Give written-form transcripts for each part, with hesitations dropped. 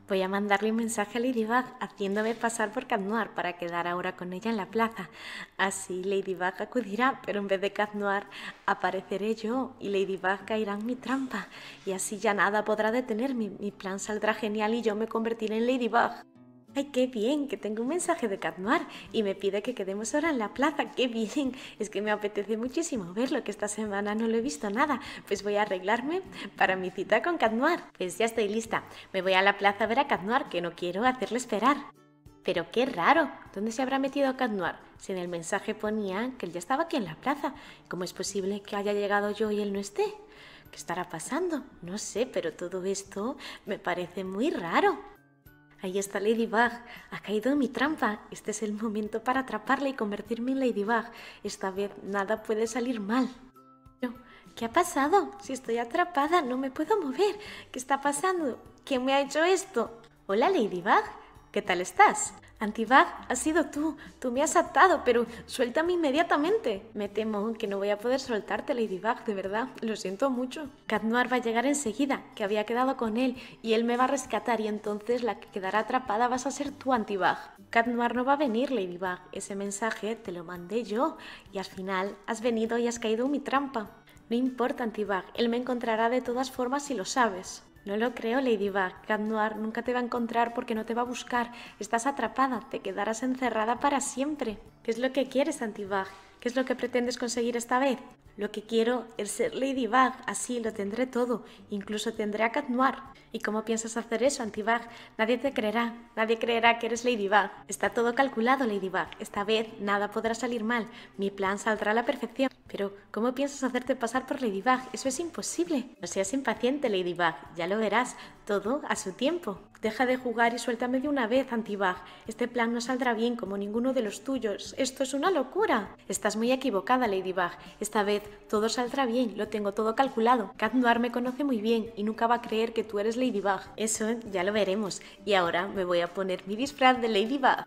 Voy a mandarle un mensaje a Ladybug haciéndome pasar por Cat Noir para quedar ahora con ella en la plaza. Así Ladybug acudirá, pero en vez de Cat Noir apareceré yo y Ladybug caerá en mi trampa. Y así ya nada podrá detenerme. Mi plan saldrá genial y yo me convertiré en Ladybug. ¡Ay, qué bien! Que tengo un mensaje de Cat Noir y me pide que quedemos ahora en la plaza. ¡Qué bien! Es que me apetece muchísimo verlo, que esta semana no lo he visto nada. Pues voy a arreglarme para mi cita con Cat Noir. Pues ya estoy lista. Me voy a la plaza a ver a Cat Noir, que no quiero hacerle esperar. Pero qué raro, ¿dónde se habrá metido Cat Noir? Si en el mensaje ponía que él ya estaba aquí en la plaza. ¿Cómo es posible que haya llegado yo y él no esté? ¿Qué estará pasando? No sé, pero todo esto me parece muy raro. Ahí está Ladybug, ha caído en mi trampa. Este es el momento para atraparla y convertirme en Ladybug. Esta vez nada puede salir mal. Pero, ¿qué ha pasado? Si estoy atrapada, no me puedo mover. ¿Qué está pasando? ¿Quién me ha hecho esto? Hola Ladybug, ¿qué tal estás? Antibug, has sido tú me has atado, pero suéltame inmediatamente. Me temo que no voy a poder soltarte, Ladybug, de verdad, lo siento mucho. Cat Noir va a llegar enseguida, que había quedado con él, y él me va a rescatar, y entonces la que quedará atrapada vas a ser tú, Antibug. Cat Noir no va a venir, Ladybug, ese mensaje te lo mandé yo, y al final has venido y has caído en mi trampa. No importa, Antibug, él me encontrará de todas formas si lo sabes. No lo creo, Ladybug. Cat Noir nunca te va a encontrar porque no te va a buscar. Estás atrapada, te quedarás encerrada para siempre. ¿Qué es lo que quieres, Antibug? ¿Qué es lo que pretendes conseguir esta vez? Lo que quiero es ser Ladybug, así lo tendré todo, incluso tendré a Cat Noir. ¿Y cómo piensas hacer eso, Antibug? Nadie te creerá, nadie creerá que eres Ladybug. Está todo calculado, Ladybug. Esta vez nada podrá salir mal, mi plan saldrá a la perfección. Pero, ¿cómo piensas hacerte pasar por Ladybug? Eso es imposible. No seas impaciente, Ladybug, ya lo verás, todo a su tiempo. Deja de jugar y suéltame de una vez, Antibug. Este plan no saldrá bien como ninguno de los tuyos. Esto es una locura. Estás muy equivocada, Ladybug. Esta vez todo saldrá bien, lo tengo todo calculado. Cat Noir me conoce muy bien y nunca va a creer que tú eres Ladybug. Eso ya lo veremos. Y ahora me voy a poner mi disfraz de Ladybug.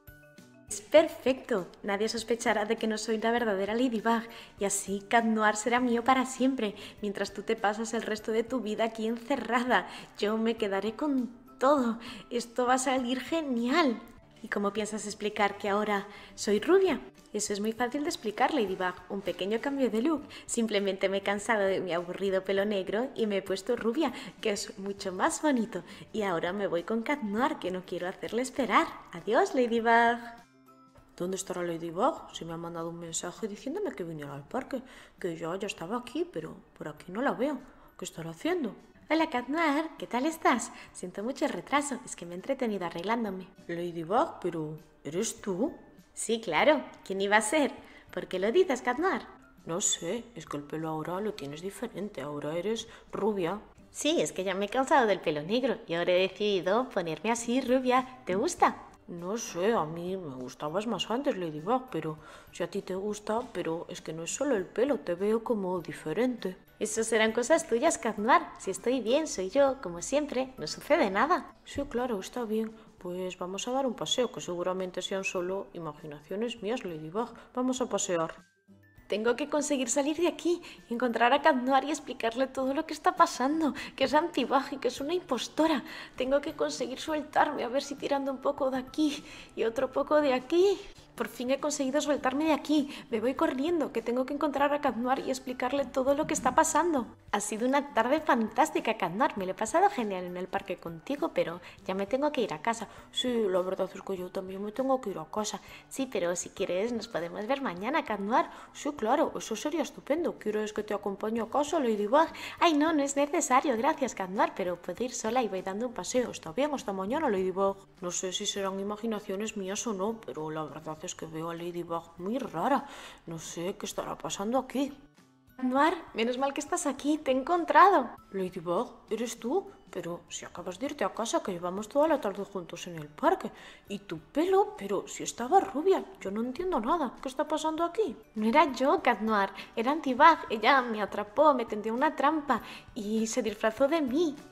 Es perfecto, nadie sospechará de que no soy la verdadera Ladybug y así Cat Noir será mío para siempre, mientras tú te pasas el resto de tu vida aquí encerrada. Yo me quedaré con todo, esto va a salir genial. ¿Y cómo piensas explicar que ahora soy rubia? Eso es muy fácil de explicar, Ladybug, un pequeño cambio de look. Simplemente me he cansado de mi aburrido pelo negro y me he puesto rubia, que es mucho más bonito. Y ahora me voy con Cat Noir, que no quiero hacerle esperar. Adiós, Ladybug. ¿Dónde estará Ladybug? Si me ha mandado un mensaje diciéndome que viniera al parque, que ya estaba aquí, pero por aquí no la veo. ¿Qué estará haciendo? Hola Cat Noir, ¿qué tal estás? Siento mucho el retraso, es que me he entretenido arreglándome. Ladybug, pero ¿eres tú? Sí, claro, ¿quién iba a ser? ¿Por qué lo dices, Cat Noir? No sé, es que el pelo ahora lo tienes diferente, ahora eres rubia. Sí, es que ya me he cansado del pelo negro y ahora he decidido ponerme así rubia. ¿Te gusta? No sé, a mí me gustabas más antes, Ladybug, pero si a ti te gusta, pero es que no es solo el pelo, te veo como diferente. Eso serán cosas tuyas, Cat Noir. Si estoy bien, soy yo, como siempre, no sucede nada. Sí, claro, está bien. Pues vamos a dar un paseo, que seguramente sean solo imaginaciones mías, Ladybug. Vamos a pasear. Tengo que conseguir salir de aquí, encontrar a Cat Noir y explicarle todo lo que está pasando, que es Antibug y que es una impostora. Tengo que conseguir soltarme, a ver si tirando un poco de aquí y otro poco de aquí. Por fin he conseguido soltarme de aquí. Me voy corriendo, que tengo que encontrar a Cat Noir y explicarle todo lo que está pasando. Ha sido una tarde fantástica, Cat Noir. Me lo he pasado genial en el parque contigo, pero ya me tengo que ir a casa. Sí, la verdad es que yo también me tengo que ir a casa. Sí, pero si quieres nos podemos ver mañana, Cat Noir. Sí, claro, eso sería estupendo. ¿Quieres que te acompañe a casa, Ladybug? Ay, no, no es necesario. Gracias, Cat Noir, pero puedo ir sola y voy dando un paseo. Está bien, hasta mañana, Ladybug. No sé si serán imaginaciones mías o no, pero la verdad es que veo a Ladybug muy rara. No sé qué estará pasando aquí. Noir, menos mal que estás aquí, te he encontrado. Ladybug, ¿eres tú? Pero si acabas de irte a casa, que llevamos toda la tarde juntos en el parque. Y tu pelo, pero si estaba rubia, yo no entiendo nada. ¿Qué está pasando aquí? No era yo, Cat Noir, era Antibug. Ella me atrapó, me tendió una trampa y se disfrazó de mí.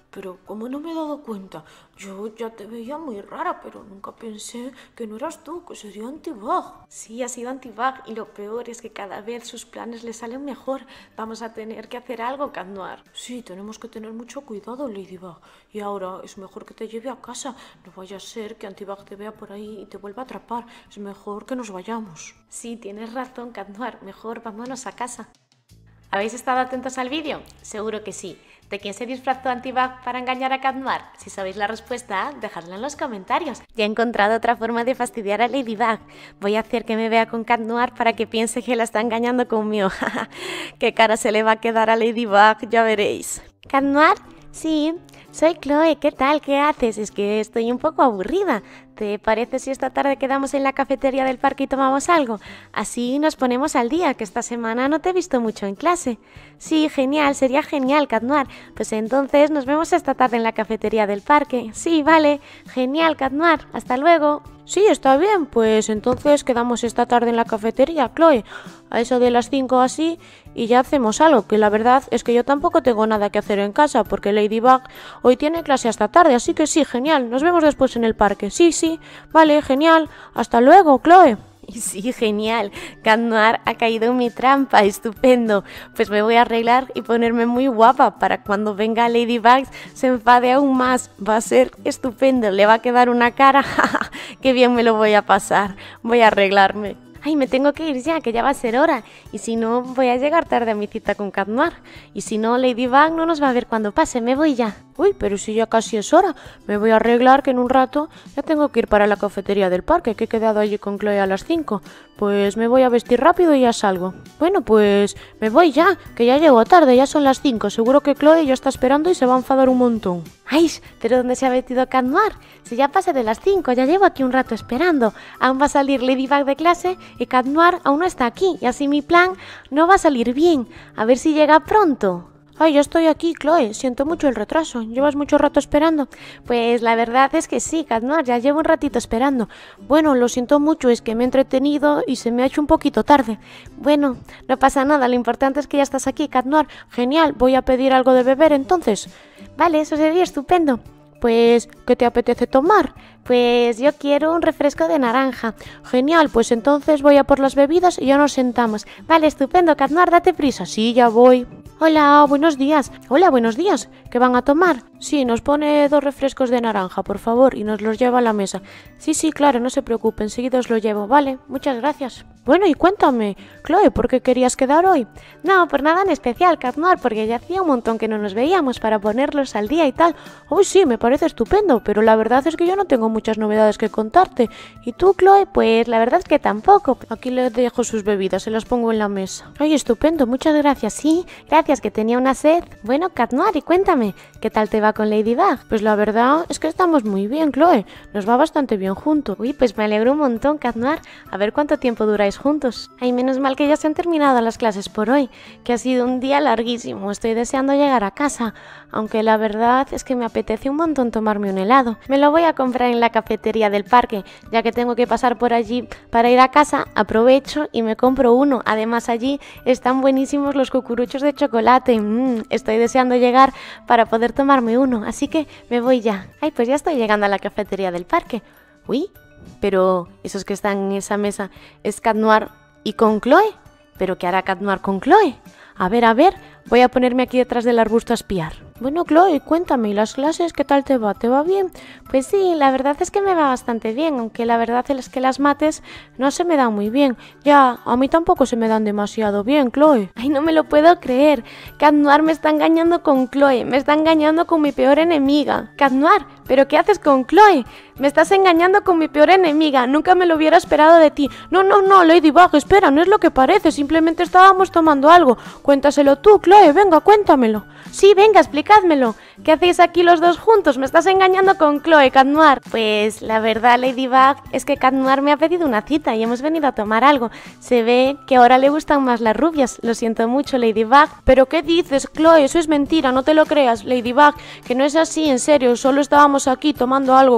pero ¿cómo no me he dado cuenta? Yo ya te veía muy rara, pero nunca pensé que no eras tú, que sería Antibag. Sí, ha sido Antibag y lo peor es que cada vez sus planes le salen mejor. Vamos a tener que hacer algo, Cat Noir. Sí, tenemos que tener mucho cuidado, Ladybug. Y ahora es mejor que te lleve a casa. No vaya a ser que Antibag te vea por ahí y te vuelva a atrapar. Es mejor que nos vayamos. Sí, tienes razón, Cat Noir. Mejor vámonos a casa. ¿Habéis estado atentos al vídeo? Seguro que sí. ¿De quién se disfrazó Antibag para engañar a Cat Noir? Si sabéis la respuesta, dejadla en los comentarios. Ya he encontrado otra forma de fastidiar a Ladybug. Voy a hacer que me vea con Cat Noir para que piense que la está engañando conmigo. ¡Qué cara se le va a quedar a Ladybug! Ya veréis. ¿Cat Noir? Sí, soy Chloe. ¿Qué tal? ¿Qué haces? Es que estoy un poco aburrida. ¿Te parece si esta tarde quedamos en la cafetería del parque y tomamos algo? Así nos ponemos al día, que esta semana no te he visto mucho en clase. Sí, genial, sería genial, Cat Noir. Pues entonces nos vemos esta tarde en la cafetería del parque. Sí, vale, genial, Cat Noir. Hasta luego. Sí, está bien, pues entonces quedamos esta tarde en la cafetería, Chloe, a eso de las 5 así, y ya hacemos algo, que la verdad es que yo tampoco tengo nada que hacer en casa, porque Ladybug hoy tiene clase hasta tarde, así que sí, genial, nos vemos después en el parque. Sí, sí, vale, genial, hasta luego, Chloe. Sí, genial. Cat Noir ha caído en mi trampa, estupendo. Pues me voy a arreglar y ponerme muy guapa para cuando venga Ladybug se enfade aún más. Va a ser estupendo, le va a quedar una cara. ¡Qué bien me lo voy a pasar! Voy a arreglarme. Ay, me tengo que ir ya, que ya va a ser hora. Y si no, voy a llegar tarde a mi cita con Cat Noir. Y si no, Ladybug no nos va a ver cuando pase, me voy ya. Uy, pero si ya casi es hora. Me voy a arreglar, que en un rato ya tengo que ir para la cafetería del parque, que he quedado allí con Chloe a las 5. Pues me voy a vestir rápido y ya salgo. Bueno, pues me voy ya, que ya llego tarde, ya son las 5. Seguro que Chloe ya está esperando y se va a enfadar un montón. ¡Ay! ¿Pero dónde se ha metido Cat Noir? Si ya pasé de las 5, ya llevo aquí un rato esperando. Aún va a salir Ladybug de clase y Cat Noir aún no está aquí. Y así mi plan no va a salir bien. A ver si llega pronto. Ay, ya estoy aquí, Chloe. Siento mucho el retraso. ¿Llevas mucho rato esperando? Pues la verdad es que sí, Cat Noir, ya llevo un ratito esperando. Bueno, lo siento mucho, es que me he entretenido y se me ha hecho un poquito tarde. Bueno, no pasa nada, lo importante es que ya estás aquí, Cat Noir. Genial, voy a pedir algo de beber entonces. Vale, eso sería estupendo. Pues, ¿qué te apetece tomar? Pues yo quiero un refresco de naranja. Genial, pues entonces voy a por las bebidas y ya nos sentamos. Vale, estupendo, Cat Noir, date prisa. Sí, ya voy. Hola, buenos días. Hola, buenos días. ¿Qué van a tomar? Sí, nos pone 2 refrescos de naranja, por favor, y nos los lleva a la mesa. Sí, sí, claro, no se preocupen, enseguida os lo llevo. Vale, muchas gracias. Bueno, y cuéntame, Chloe, ¿por qué querías quedar hoy? No, por nada en especial, Cat Noir, porque ya hacía un montón que no nos veíamos para ponerlos al día y tal. Uy, sí, me parece estupendo, pero la verdad es que yo no tengo muchas novedades que contarte. ¿Y tú, Chloe? Pues la verdad es que tampoco. Aquí le dejo sus bebidas, se las pongo en la mesa. Ay, estupendo, muchas gracias. Sí, gracias, que tenía una sed. Bueno, Cat Noir, y cuéntame, ¿qué tal te va con Ladybug? Pues la verdad es que estamos muy bien, Chloe. Nos va bastante bien juntos. Uy, pues me alegro un montón, Cat Noir. A ver cuánto tiempo duráis juntos. Ay, menos mal que ya se han terminado las clases por hoy, que ha sido un día larguísimo. Estoy deseando llegar a casa, aunque la verdad es que me apetece un montón tomarme un helado. Me lo voy a comprar en la cafetería del parque, ya que tengo que pasar por allí para ir a casa, aprovecho y me compro uno. Además allí están buenísimos los cucuruchos de chocolate. Estoy deseando llegar para poder tomarme uno, así que me voy ya. Ay, pues ya estoy llegando a la cafetería del parque. Uy, pero esos que están en esa mesa es Cat Noir y con Chloe. ¿Pero qué hará Cat Noir con Chloe? A ver, voy a ponerme aquí detrás del arbusto a espiar. Bueno, Chloe, cuéntame, ¿y las clases qué tal te va? ¿Te va bien? Pues sí, la verdad es que me va bastante bien, aunque la verdad es que las mates no se me dan muy bien. Ya, a mí tampoco se me dan demasiado bien, Chloe. Ay, no me lo puedo creer. Cat Noir me está engañando con Chloe, me está engañando con mi peor enemiga. Cat Noir, ¿pero qué haces con Chloe? Me estás engañando con mi peor enemiga, nunca me lo hubiera esperado de ti. No, Ladybug, espera, no es lo que parece, simplemente estábamos tomando algo. Cuéntaselo tú, Chloe, venga, cuéntamelo. Sí, venga, explicádmelo. ¿Qué hacéis aquí los dos juntos? Me estás engañando con Chloe, Cat Noir. Pues la verdad, Ladybug, es que Cat Noir me ha pedido una cita y hemos venido a tomar algo. Se ve que ahora le gustan más las rubias. Lo siento mucho, Ladybug. ¿Pero qué dices, Chloe? Eso es mentira, no te lo creas, Ladybug, que no es así, en serio. Solo estábamos aquí tomando algo como amigos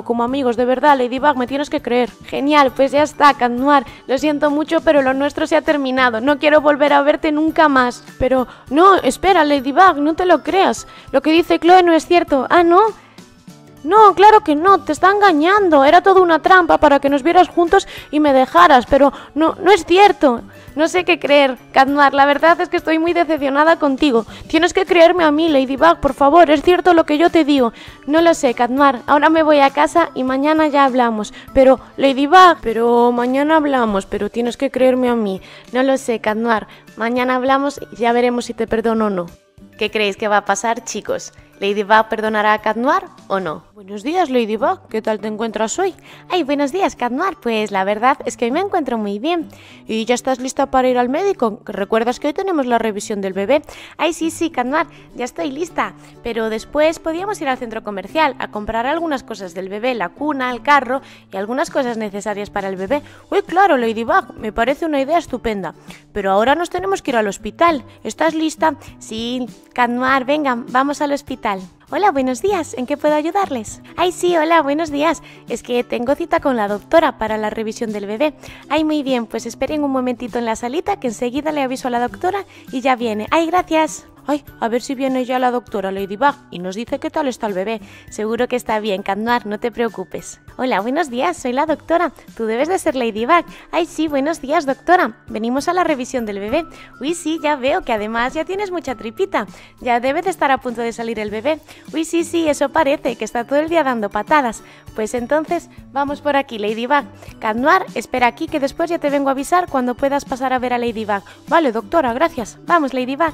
amigos, de verdad, Ladybug, me tienes que creer. Genial, pues ya está, Cat Noir. Lo siento mucho, pero lo nuestro se ha terminado. No quiero volver a verte nunca más. Pero, no, espera, Ladybug, no te lo creas. Lo que dice Chloe no es cierto. Ah, ¿no? No, claro que no, te está engañando. Era toda una trampa para que nos vieras juntos y me dejaras, pero no es cierto. No sé qué creer, Cat Noir, la verdad es que estoy muy decepcionada contigo. Tienes que creerme a mí, Ladybug, por favor, es cierto lo que yo te digo. No lo sé, Cat Noir, ahora me voy a casa y mañana ya hablamos. Pero, Ladybug, pero mañana hablamos, pero tienes que creerme a mí. No lo sé, Cat Noir, mañana hablamos y ya veremos si te perdono o no. ¿Qué creéis que va a pasar, chicos? ¿Ladybug perdonará a Cat Noir o no? Buenos días, Ladybug. ¿Qué tal te encuentras hoy? Ay, buenos días, Cat Noir. Pues la verdad es que hoy me encuentro muy bien. ¿Y ya estás lista para ir al médico? ¿Recuerdas que hoy tenemos la revisión del bebé? Ay, sí, Cat Noir, ya estoy lista. Pero después podíamos ir al centro comercial a comprar algunas cosas del bebé, la cuna, el carro y algunas cosas necesarias para el bebé. Uy, claro, Ladybug, me parece una idea estupenda. Pero ahora nos tenemos que ir al hospital. ¿Estás lista? Sí, Cat Noir, venga, vamos al hospital. Hola, buenos días, ¿en qué puedo ayudarles? Ay, sí, hola, buenos días. Es que tengo cita con la doctora para la revisión del bebé. Ay, muy bien, pues esperen un momentito en la salita que enseguida le aviso a la doctora y ya viene. Ay, gracias. Ay, a ver si viene ya la doctora Ladybug y nos dice qué tal está el bebé. Seguro que está bien, Cat Noir, no te preocupes. Hola, buenos días, soy la doctora. Tú debes de ser Ladybug. Ay, sí, buenos días, doctora. Venimos a la revisión del bebé. Uy, sí, ya veo que además ya tienes mucha tripita. Ya debe de estar a punto de salir el bebé. Uy, sí, eso parece, que está todo el día dando patadas. Pues entonces, vamos por aquí, Ladybug. Cat Noir, espera aquí que después ya te vengo a avisar cuando puedas pasar a ver a Ladybug. Vale, doctora, gracias. Vamos, Ladybug.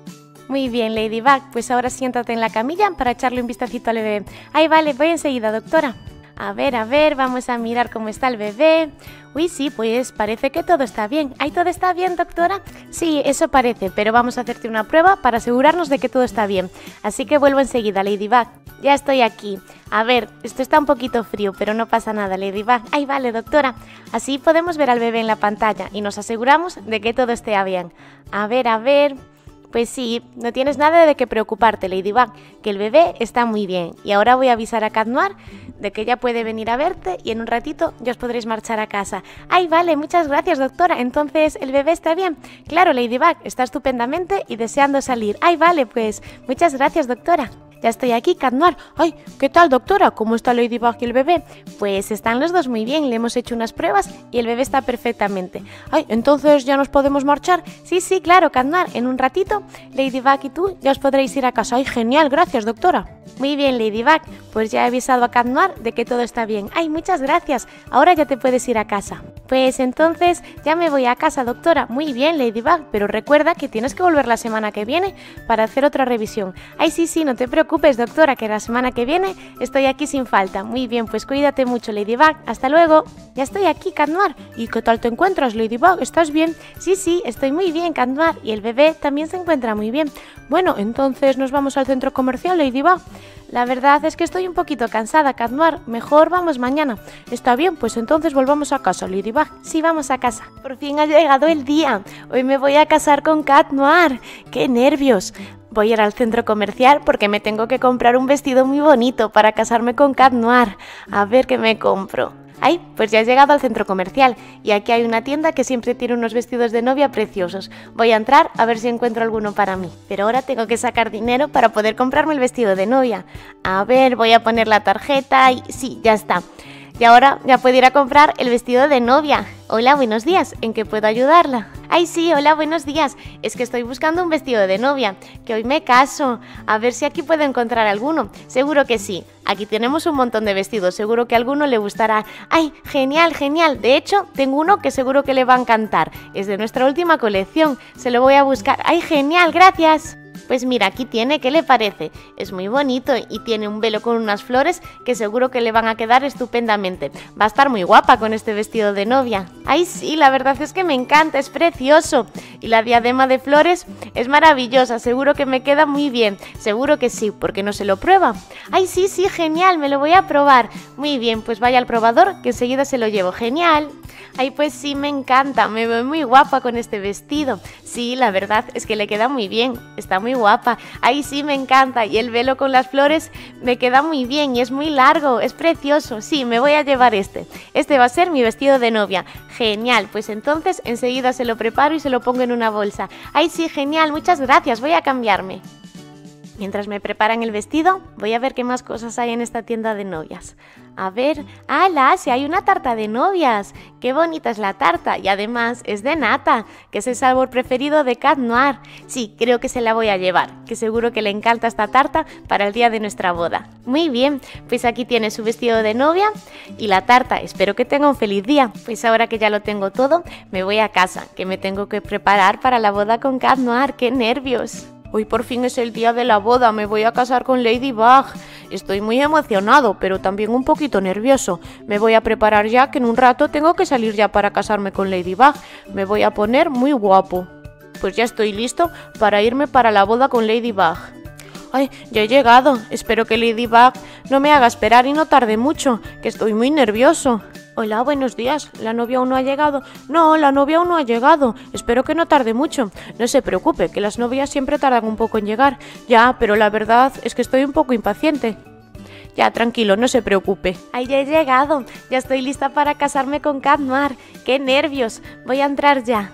Muy bien, Ladybug, pues ahora siéntate en la camilla para echarle un vistacito al bebé. Ay, vale, voy enseguida, doctora. A ver, vamos a mirar cómo está el bebé. Uy, sí, pues parece que todo está bien. ¿Ay, todo está bien, doctora? Sí, eso parece, pero vamos a hacerte una prueba para asegurarnos de que todo está bien. Así que vuelvo enseguida, Ladybug. Ya estoy aquí. A ver, esto está un poquito frío, pero no pasa nada, Ladybug. Ay, vale, doctora. Así podemos ver al bebé en la pantalla y nos aseguramos de que todo esté bien. A ver... Pues sí, no tienes nada de qué preocuparte, Ladybug, que el bebé está muy bien. Y ahora voy a avisar a Cat Noir de que ella puede venir a verte y en un ratito ya os podréis marchar a casa. Ay, vale, muchas gracias, doctora. Entonces, ¿el bebé está bien? Claro, Ladybug, está estupendamente y deseando salir. Ay, vale, pues muchas gracias, doctora. Ya estoy aquí, Cat Noir. Ay, ¿qué tal, doctora? ¿Cómo está Ladybug y el bebé? Pues están los dos muy bien, le hemos hecho unas pruebas y el bebé está perfectamente. Ay, ¿entonces ya nos podemos marchar? Sí, claro, Cat Noir. En un ratito, Ladybug y tú ya os podréis ir a casa. Ay, genial, gracias, doctora. Muy bien, Ladybug, pues ya he avisado a Cat Noir de que todo está bien. Ay, muchas gracias, ahora ya te puedes ir a casa. Pues entonces ya me voy a casa, doctora. Muy bien, Ladybug, pero recuerda que tienes que volver la semana que viene para hacer otra revisión. Ay, sí, no te preocupes, doctora, que la semana que viene estoy aquí sin falta. Muy bien, pues cuídate mucho, Ladybug. Hasta luego. Ya estoy aquí, Cat Noir. ¿Y qué tal te encuentras, Ladybug? ¿Estás bien? Sí, estoy muy bien, Cat Noir, y el bebé también se encuentra muy bien. Bueno, entonces nos vamos al centro comercial, Ladybug. La verdad es que estoy un poquito cansada, Cat Noir. Mejor vamos mañana. Está bien, pues entonces volvamos a casa, Ladybug. Sí, vamos a casa. Por fin ha llegado el día. Hoy me voy a casar con Cat Noir. ¡Qué nervios! Voy a ir al centro comercial porque me tengo que comprar un vestido muy bonito para casarme con Cat Noir. A ver qué me compro. Ay, pues ya he llegado al centro comercial y aquí hay una tienda que siempre tiene unos vestidos de novia preciosos. Voy a entrar a ver si encuentro alguno para mí. Pero ahora tengo que sacar dinero para poder comprarme el vestido de novia. A ver, voy a poner la tarjeta y sí, ya está. Y ahora ya puedo ir a comprar el vestido de novia. Hola, buenos días, ¿en qué puedo ayudarla? Ay, sí, hola, buenos días. Es que estoy buscando un vestido de novia, que hoy me caso. A ver si aquí puedo encontrar alguno. Seguro que sí. Aquí tenemos un montón de vestidos, seguro que a alguno le gustará. Ay, genial. De hecho, tengo uno que seguro que le va a encantar. Es de nuestra última colección. Se lo voy a buscar. Ay, genial, gracias. Pues mira, aquí tiene, ¿qué le parece? Es muy bonito y tiene un velo con unas flores que seguro que le van a quedar estupendamente. Va a estar muy guapa con este vestido de novia. Ay, sí, la verdad es que me encanta, es precioso. Y la diadema de flores es maravillosa, seguro que me queda muy bien. Seguro que sí, ¿por qué no se lo prueba? Ay, sí, genial, me lo voy a probar. Muy bien, pues vaya al probador que enseguida se lo llevo. Genial. Ay, pues sí, me encanta, me veo muy guapa con este vestido. Sí, la verdad es que le queda muy bien, está muy guapa. Ay, sí, me encanta, y el velo con las flores me queda muy bien y es muy largo, es precioso. Sí, me voy a llevar este. Este va a ser mi vestido de novia. Genial, pues entonces enseguida se lo preparo y se lo pongo en una bolsa. Ay, sí, genial, muchas gracias, voy a cambiarme. Mientras me preparan el vestido, voy a ver qué más cosas hay en esta tienda de novias. A ver, ¡hala! Si hay una tarta de novias. ¡Qué bonita es la tarta! Y además es de nata, que es el sabor preferido de Cat Noir. Sí, creo que se la voy a llevar, que seguro que le encanta esta tarta para el día de nuestra boda. Muy bien, pues aquí tiene su vestido de novia y la tarta. Espero que tenga un feliz día. Pues ahora que ya lo tengo todo, me voy a casa, que me tengo que preparar para la boda con Cat Noir. ¡Qué nervios! Hoy por fin es el día de la boda, me voy a casar con Ladybug. Estoy muy emocionado, pero también un poquito nervioso. Me voy a preparar ya, que en un rato tengo que salir ya para casarme con Ladybug. Me voy a poner muy guapo. Pues ya estoy listo para irme para la boda con Ladybug. Ay, ya he llegado. Espero que Ladybug no me haga esperar y no tarde mucho, que estoy muy nervioso. Hola, buenos días. ¿La novia aún no ha llegado? No, la novia aún no ha llegado. Espero que no tarde mucho. No se preocupe, que las novias siempre tardan un poco en llegar. Ya, pero la verdad es que estoy un poco impaciente. Ya, tranquilo, no se preocupe. Ay, ya he llegado. Ya estoy lista para casarme con Cat Noir. ¡Qué nervios! Voy a entrar ya.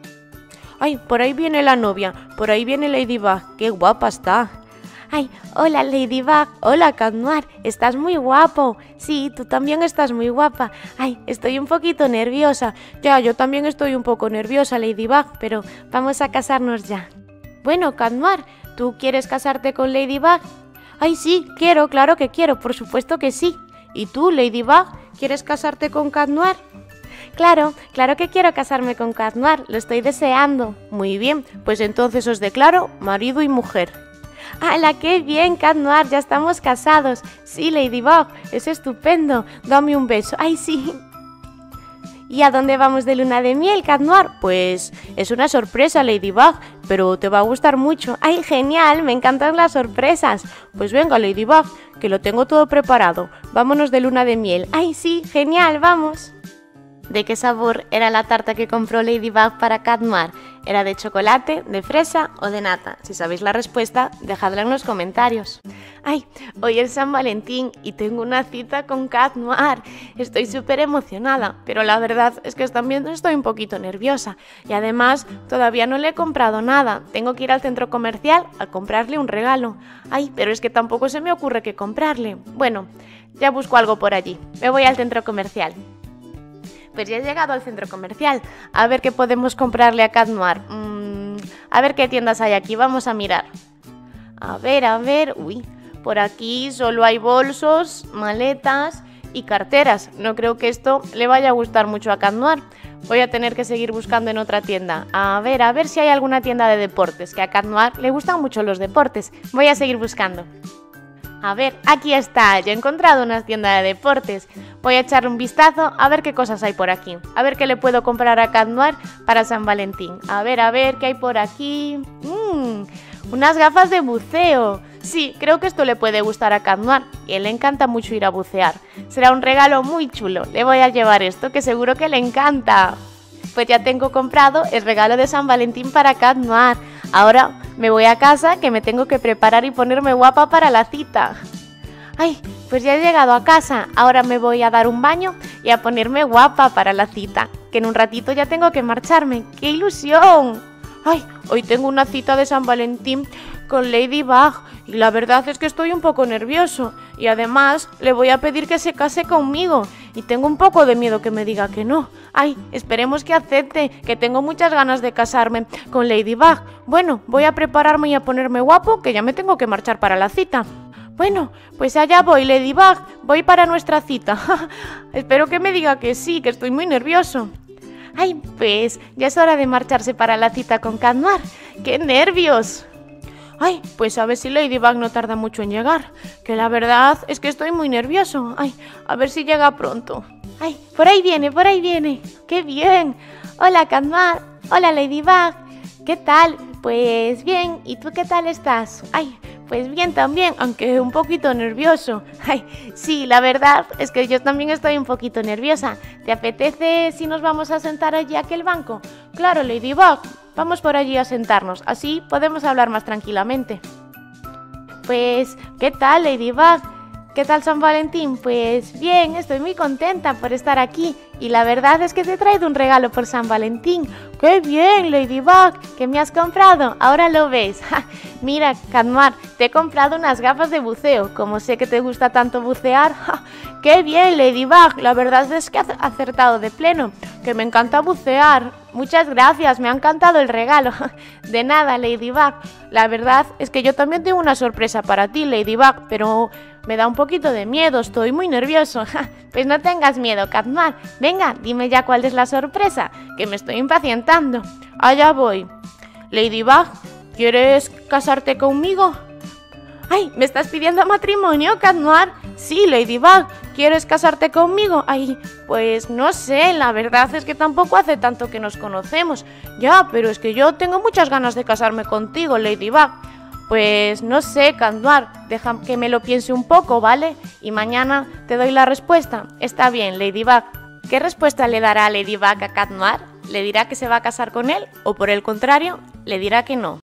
Ay, por ahí viene la novia. Por ahí viene Ladybug. ¡Qué guapa está! Ay, hola Ladybug, hola Cat Noir, estás muy guapo. Sí, tú también estás muy guapa. Ay, estoy un poquito nerviosa. Ya, yo también estoy un poco nerviosa, Ladybug, pero vamos a casarnos ya. Bueno, Cat Noir, ¿tú quieres casarte con Ladybug? Ay, sí, quiero, claro que quiero, por supuesto que sí. ¿Y tú, Ladybug, quieres casarte con Cat Noir? Claro, claro que quiero casarme con Cat Noir, lo estoy deseando. Muy bien, pues entonces os declaro marido y mujer. ¡Hala, qué bien, Cat Noir! Ya estamos casados. Sí, Ladybug, es estupendo. Dame un beso. ¡Ay, sí! ¿Y a dónde vamos de luna de miel, Cat Noir? Pues es una sorpresa, Ladybug, pero te va a gustar mucho. ¡Ay, genial! Me encantan las sorpresas. Pues venga, Ladybug, que lo tengo todo preparado. Vámonos de luna de miel. ¡Ay, sí! ¡Genial! ¡Vamos! ¿De qué sabor era la tarta que compró Ladybug para Cat Noir? ¿Era de chocolate, de fresa o de nata? Si sabéis la respuesta, dejadla en los comentarios. ¡Ay! Hoy es San Valentín y tengo una cita con Cat Noir. Estoy súper emocionada, pero la verdad es que también estoy un poquito nerviosa. Y además, todavía no le he comprado nada. Tengo que ir al centro comercial a comprarle un regalo. ¡Ay! Pero es que tampoco se me ocurre qué comprarle. Bueno, ya busco algo por allí. Me voy al centro comercial. Pues ya he llegado al centro comercial. A ver qué podemos comprarle a Cat Noir. A ver qué tiendas hay aquí. Vamos a mirar. A ver. Uy, por aquí solo hay bolsos, maletas y carteras. No creo que esto le vaya a gustar mucho a Cat Noir. Voy a tener que seguir buscando en otra tienda. A ver si hay alguna tienda de deportes. Que a Cat Noir le gustan mucho los deportes. Voy a seguir buscando. A ver, aquí está, ya he encontrado una tienda de deportes. Voy a echarle un vistazo a ver qué cosas hay por aquí. A ver qué le puedo comprar a Cat Noir para San Valentín. A ver qué hay por aquí. Unas gafas de buceo. Sí, creo que esto le puede gustar a Cat Noir. Y a él le encanta mucho ir a bucear. Será un regalo muy chulo. Le voy a llevar esto, que seguro que le encanta. Pues ya tengo comprado el regalo de San Valentín para Cat Noir. Ahora me voy a casa, que me tengo que preparar y ponerme guapa para la cita. Ay, pues ya he llegado a casa. Ahora me voy a dar un baño y a ponerme guapa para la cita, que en un ratito ya tengo que marcharme. ¡Qué ilusión! Ay, hoy tengo una cita de San Valentín con Ladybug y la verdad es que estoy un poco nervioso. Y además le voy a pedir que se case conmigo y tengo un poco de miedo que me diga que no. Ay, esperemos que acepte, que tengo muchas ganas de casarme con Ladybug. Bueno, voy a prepararme y a ponerme guapo, que ya me tengo que marchar para la cita. Bueno, pues allá voy, Ladybug, voy para nuestra cita. Espero que me diga que sí, que estoy muy nervioso. Ay, pues ya es hora de marcharse para la cita con Cat Noir. ¡Qué nervios! Ay, pues a ver si Ladybug no tarda mucho en llegar, que la verdad es que estoy muy nervioso. Ay, a ver si llega pronto. Ay, por ahí viene. ¡Qué bien! Hola, Cat Noir. Hola, Ladybug. ¿Qué tal? Pues bien, ¿y tú qué tal estás? Ay, Pues bien también, aunque un poquito nervioso. Ay, sí, la verdad es que yo también estoy un poquito nerviosa. ¿Te apetece si nos vamos a sentar allí a aquel banco? Claro, Ladybug, vamos por allí a sentarnos, así podemos hablar más tranquilamente. Pues, ¿qué tal, Ladybug? ¿Qué tal San Valentín? Pues bien, estoy muy contenta por estar aquí y la verdad es que te he traído un regalo por San Valentín. ¡Qué bien, Ladybug! ¿Qué me has comprado? Ahora lo ves. Mira, Cat Noir, te he comprado unas gafas de buceo. Como sé que te gusta tanto bucear. ¡Qué bien, Ladybug! La verdad es que has acertado de pleno, que me encanta bucear. Muchas gracias, me ha encantado el regalo. De nada, Ladybug. La verdad es que yo también tengo una sorpresa para ti, Ladybug, pero me da un poquito de miedo, estoy muy nervioso. Pues no tengas miedo, Cat Noir. Venga, dime ya cuál es la sorpresa, que me estoy impacientando. Allá voy. Ladybug, ¿quieres casarte conmigo? ¡Ay! ¿Me estás pidiendo matrimonio, Cat Noir? Sí, Ladybug, ¿quieres casarte conmigo? Ay, pues no sé, la verdad es que tampoco hace tanto que nos conocemos. Ya, pero es que yo tengo muchas ganas de casarme contigo, Ladybug. Pues no sé, Cat Noir, deja que me lo piense un poco, ¿vale? Y mañana te doy la respuesta. Está bien, Ladybug. ¿Qué respuesta le dará Ladybug a Cat Noir? ¿Le dirá que se va a casar con él o por el contrario, le dirá que no?